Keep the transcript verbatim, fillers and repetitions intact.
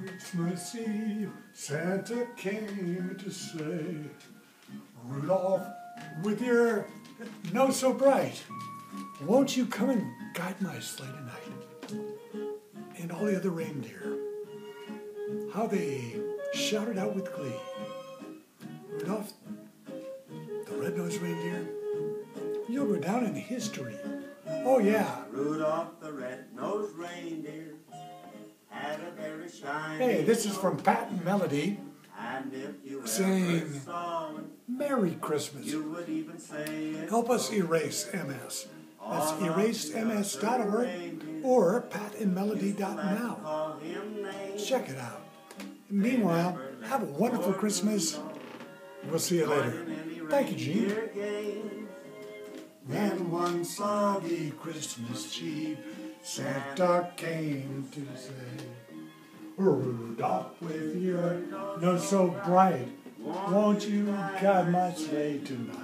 Christmas Eve, Santa came to say, Rudolph, with your nose so bright, won't you come and guide my sleigh tonight? And all the other reindeer, how they shouted out with glee, Rudolph, the red-nosed reindeer, you'll go down in history. Oh yeah. Rudolph the red-nosed reindeer had a very shiny Hey, this is from Pat and Melody and if you ever saying saw it, Merry Christmas. you would even say it. Help us erase M S. That's erased M S dot org or pat and melody dot now. Call him names. Check it out. Meanwhile, have a wonderful Christmas. We'll see you later. Thank you, Gene. Then one soggy Christmas Eve, Santa came to say, Rudolph, with your nose so bright, won't you guide my sleigh tonight?